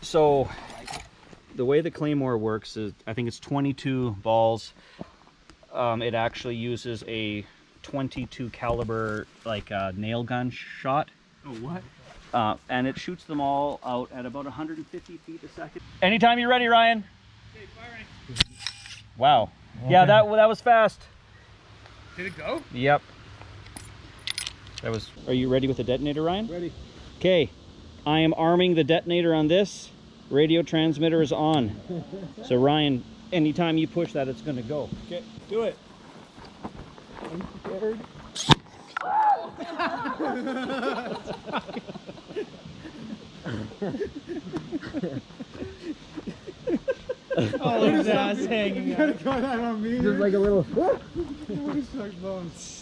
So the way the Claymore works is, I think it's 22 balls. It actually uses a 22 caliber like nail gun shot. Oh, what? And it shoots them all out at about 150 feet a second. Anytime you're ready, Ryan. Okay, firing. Wow. Okay. Yeah, that was fast. Did it go? Yep. That was. Are you ready with the detonator, Ryan? Ready. Okay. I am arming the detonator on this. Radio transmitter is on. So Ryan, anytime you push that, it's going to go. Okay, do it. I'm scared. Oh, his ass hanging out. You gotta got that on me. Just like a little. Bones.